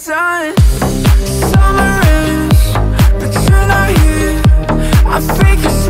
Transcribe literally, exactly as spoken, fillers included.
sun. Summer ends, but you're not here. I fake it.